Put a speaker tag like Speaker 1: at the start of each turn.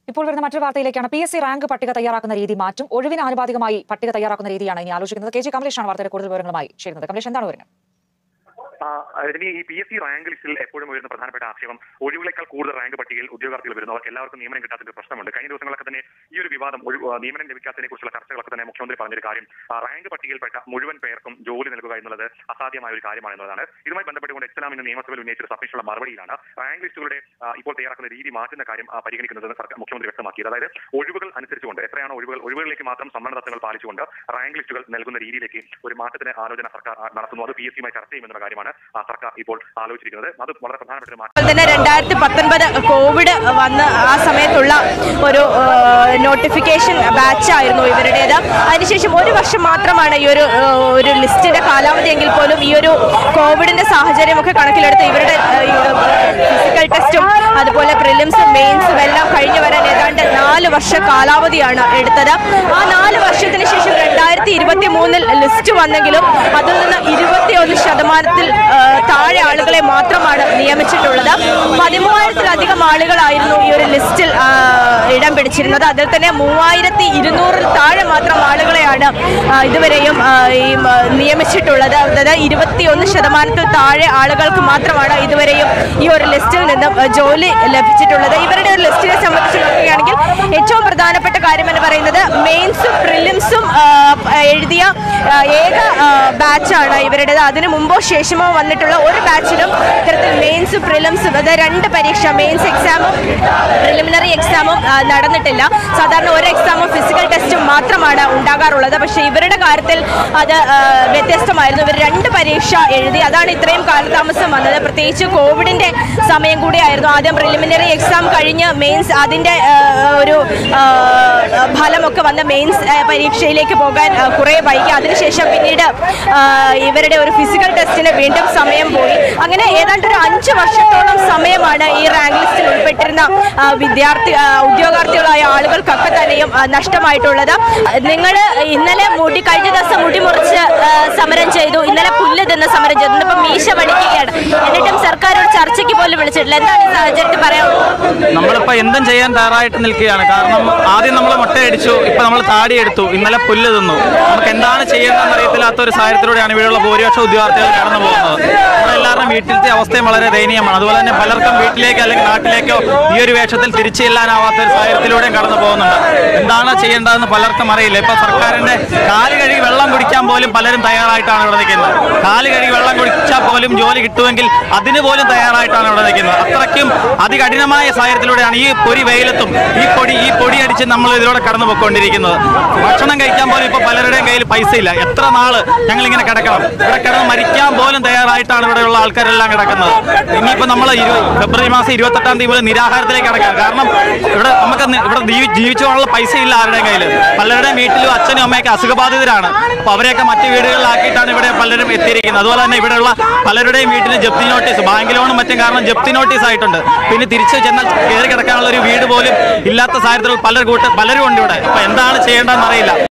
Speaker 1: ഇപ്പോൾ വരുന്ന മറ്റൊരു വാർത്തയിലേക്കാണ്. PSC റാങ്ക് പട്ടിക തയ്യാറാക്കുന്ന രീതി മാറ്റും. ഒഴിവിന് ആനുപാതികമായി പട്ടിക തയ്യാറാക്കുന്ന രീതിയാണ് ഇനി ആലോചിക്കുന്നത്. KG കമലേഷാണ് വാർത്തയുടെ കൂടുതൽ വിവരങ്ങളുമായി ചേരുന്നത്. കമലേഷ്, എന്താണ് വിവരങ്ങൾ?
Speaker 2: ഈ PSC റാങ്ക് ലിസ്റ്റിൽ എപ്പോഴും വരുന്ന പ്രധാനപ്പെട്ട ആക്ഷേപം ഒഴിവുകളേക്കാൾ കൂടുതൽ റാങ്ക് പട്ടികയിൽ ഉദ്യോഗാർത്ഥികൾ വരുന്നു. അവർക്ക് എല്ലാവർക്കും നിയമനം കിട്ടാത്ത പ്രശ്നമുണ്ട്. കഴിഞ്ഞ ദിവസങ്ങളൊക്കെ തന്നെ ഈ ഒരു വിവാദം നിയമനം ലഭിക്കാത്തതിനെ കുറിച്ചുള്ള ചർച്ചകളൊക്കെ തന്നെ മുഖ്യമന്ത്രി പറഞ്ഞൊരു കാര്യം, റാങ്ക് പട്ടികയിൽപ്പെട്ട മുഴുവൻ പേർക്കും ജോലി നൽകുക എന്നുള്ളത് അസാധ്യമായ ഒരു കാര്യമാണെന്നതാണ്. ഇതുമായി ബന്ധപ്പെട്ടുകൊണ്ട് എക്സലാം ഇന്ന് നിയമസഭയിൽ ഉന്നയിച്ച സബ്മിഷനുള്ള മറുപടിയിലാണ് റാങ്ക് ലിസ്റ്റുകളുടെ ഇപ്പോൾ തയ്യാറാക്കുന്ന രീതി മാറ്റുന്ന കാര്യം പരിഗണിക്കുന്നതെന്ന് മുഖ്യമന്ത്രി വ്യക്തമാക്കിയത്. അതായത് ഒഴിവുകൾ അനുസരിച്ചുകൊണ്ട് എത്രയാണോ ഒഴിവുകളിലേക്ക് മാത്രം സംവരണ തത്വങ്ങൾ പാലിച്ചുകൊണ്ട് റാങ്ക് ലിസ്റ്റുകൾ നൽകുന്ന രീതിയിലേക്ക് ഒരു മാറ്റത്തിന് ആലോചന സർക്കാർ നടത്തുന്നു. അത് PSC-യുമായി ചർച്ച ചെയ്യുമെന്ന കാര്യമാണ് സർക്കാർ ഇപ്പോൾ ആലോചിച്ചിരിക്കുന്നത്. അത് വളരെ പ്രധാനപ്പെട്ട മാറ്റം.
Speaker 3: 2019 കോവിഡ് വന്ന് ആ സമയത്തുള്ള ഒരു നോട്ടിഫിക്കേഷൻ ബാച്ചായിരുന്നു ഇവരുടേത്. അതിനുശേഷം ഒരു വർഷം മാത്രമാണ് ഈ ഒരു ലിസ്റ്റിന്റെ കാലാവധി എങ്കിൽ പോലും ഈ ഒരു കോവിഡിന്റെ സാഹചര്യമൊക്കെ കണക്കിലെടുത്ത് ഇവരുടെ ഫിസിക്കൽ ടെസ്റ്റും അതുപോലെ പ്രിലിംസും മെയിൻസും എല്ലാം കഴിഞ്ഞു വരാൻ ഏതാണ്ട് 4 വർഷ കാലാവധിയാണ് എടുത്തത്. ആ 4 വർഷത്തിന് ശേഷം 2023 ലിസ്റ്റ് വന്നെങ്കിലും അതിൽ നിന്ന് 21% താഴെ ആളുകളെ മാത്രമാണ് നിയമിച്ചിട്ടുള്ളത്. 13,000-ലധികം ആളുകളായിരുന്നു ഈ ഒരു ലിസ്റ്റിൽ ഇടം പിടിച്ചിരുന്നത്. അതിൽ തന്നെ 3,200-ൽ താഴെ മാത്രം ആളുകളെയാണ് ഇതുവരെയും നിയമിച്ചിട്ടുള്ളത്. അതായത് 21% താഴെ ആളുകൾക്ക് മാത്രമാണ് ഇതുവരെയും ഈ ഒരു ലിസ്റ്റിൽ നിന്നും ജോലി ലഭിച്ചിട്ടുള്ളത്. ഇവരുടെ ഒരു ലിസ്റ്റിനെ സംബന്ധിച്ച് നോക്കുകയാണെങ്കിൽ ഏറ്റവും പ്രധാനപ്പെട്ട കാര്യം എന്ന് പറയുന്നത് മെയിൻസും പ്രിലിംസും എഴുതിയ ഏക ബാച്ചാണ് ഇവരുടേത്. അതിനു മുമ്പോ ശേഷമോ വന്നിട്ടുള്ള ഒരു ബാച്ചിലും ഇത്തരത്തിൽ മെയിൻസും പ്രിലിംസും, അതായത് 2 പരീക്ഷ, മെയിൻസ് എക്സാമും പ്രിലിമിനറി എക്സാമും നടന്നിട്ടില്ല. സാധാരണ ഒരു എക്സാമും ഫിസിക്കൽ ടെസ്റ്റും മാത്രമാണ് ഉണ്ടാകാറുള്ളത്. പക്ഷേ ഇവരുടെ കാര്യത്തിൽ അത് വ്യത്യസ്തമായിരുന്നു. ഇവർ 2 പരീക്ഷ എഴുതി. അതാണ് ഇത്രയും കാലതാമസം വന്നത്. പ്രത്യേകിച്ച് കോവിഡിന്റെ സമയം കൂടിയായിരുന്നു. ആദ്യം പ്രിലിമിനറി എക്സാം കഴിഞ്ഞ് മെയിൻസ് അതിന്റെ ഒരു ഫലമൊക്കെ വന്ന മെയിൻസ് പരീക്ഷയിലേക്ക് പോകാൻ കുറേ വൈകി. അതിനുശേഷം പിന്നീട് ഇവരുടെ ഒരു ഫിസിക്കൽ ടെസ്റ്റിന് വീണ്ടും സമയം പോയി. അങ്ങനെ ഏതാണ്ട് ഒരു 5 വർഷത്തോളം സമയമാണ് ഈ റാങ്ക് ലിസ്റ്റിൽ ഉൾപ്പെട്ടിരുന്ന ഉദ്യോഗാർത്ഥികളായ ആളുകൾക്കൊക്കെ തന്നെയും നഷ്ടമായിട്ടുള്ളത്. നിങ്ങൾ ഇന്നലെ കഴിഞ്ഞ ദിവസം മുടി മുറിച്ച് സമരം ചെയ്തു, ഇന്നലെ പുല്ല് തിന്ന് സമരം ചെയ്തു, ഇന്നിപ്പം മീശ പഠിക്കുകയാണ്. എന്നിട്ടും സർക്കാർ ഒരു ചർച്ചയ്ക്ക് പോലും വിളിച്ചിട്ടില്ല. എന്താണ് ഈ സാഹചര്യത്തിൽ പറയാനുള്ളത്?
Speaker 4: നമ്മളിപ്പോൾ എന്തും ചെയ്യാൻ തയ്യാറായിട്ട് നിൽക്കുകയാണ്. കാരണം ആദ്യം നമ്മൾ മുട്ടയടിച്ചു, ഇപ്പം നമ്മൾ താടിയെടുത്തു, ഇന്നലെ പുല്ല് തിന്നു. നമുക്ക് എന്താണ് ചെയ്യേണ്ടതെന്ന് അറിയത്തില്ലാത്ത ഒരു സാഹചര്യത്തിലൂടെയാണ് ഇവിടെയുള്ള ഭൂരിപക്ഷം ഉദ്യോഗാർത്ഥികൾ കടന്നു പോകുന്നത്. നമ്മളെല്ലാവരും വീട്ടിലത്തെ അവസ്ഥയും വളരെ ദയനീയമാണ്. അതുപോലെ തന്നെ പലർക്കും വീട്ടിലേക്കോ അല്ലെങ്കിൽ നാട്ടിലേക്കോ ഈ ഒരു വേഷത്തിൽ തിരിച്ചു ചെല്ലാനാവാത്ത ഒരു സാഹചര്യത്തിലൂടെയും കടന്നു പോകുന്നുണ്ട്. എന്താണ് ചെയ്യേണ്ടതെന്ന് പലർക്കും അറിയില്ല. ഇപ്പൊ സർക്കാരിന്റെ കാല് കഴുകി വെള്ളം കുടിക്കാൻ പോലും പലരും തയ്യാറായിട്ടാണ് ഇവിടെ നിൽക്കുന്നത്. കാല് കഴുകി വെള്ളം കുടിച്ചാൽ പോലും ജോലി കിട്ടുമെങ്കിൽ അതിന് പോലും തയ്യാറായിട്ടാണ് ഇവിടെ നിൽക്കുന്നത്. അത്രയ്ക്കും അതികഠിനമായ സാഹചര്യത്തിലൂടെയാണ് ഈ വെയിലത്തും ഈ പൊടി അടിച്ച് നമ്മൾ ഇതിലൂടെ കടന്നു പോയിക്കൊണ്ടിരിക്കുന്നത്. ഭക്ഷണം കഴിക്കാൻ പോലും ഇപ്പൊ പലരുടെയും കയ്യിൽ പൈസ ഇല്ല. എത്ര നാള് ഞങ്ങൾ ഇങ്ങനെ കിടക്കണം? ഇവിടെ കിടന്ന് മരിക്കാൻ പോലും തയ്യാറായിട്ടാണ് ഇവിടെയുള്ള ആൾക്കാരെല്ലാം കിടക്കുന്നത്. ഇനിയിപ്പോ നമ്മൾ ഫെബ്രുവരി മാസം 28-ാം തീയതി മുതൽ നിരാഹാരത്തിലേക്ക് കിടക്കാം. കാരണം ഇവിടെ ജീവിച്ചു പോകാനുള്ള പൈസ ഇല്ല ആരുടെയും കയ്യിൽ. പലരുടെയും വീട്ടിലും അച്ഛനും അമ്മയൊക്കെ അസുഖബാധിതരാണ്. അപ്പൊ അവരെയൊക്കെ മറ്റു വീടുകളിലാക്കിയിട്ടാണ് ഇവിടെ പലരും എത്തിയിരിക്കുന്നത്. അതുപോലെ തന്നെ ഇവിടെയുള്ള പലരുടെയും വീട്ടിൽ ജപ്തി നോട്ടീസ്, ബാങ്ക് ലോണും മറ്റും കാരണം ജപ്തി നോട്ടീസ് ആയിട്ടുണ്ട്. പിന്നെ തിരിച്ചു ചെന്നാൽ കയറി കിടക്കാനുള്ള ഒരു വീട് പോലും ഇല്ലാത്ത സാഹചര്യത്തിൽ പലരും ഉണ്ട് ഇവിടെ. അപ്പൊ എന്താണ് ചെയ്യേണ്ടതെന്ന് അറിയില്ല.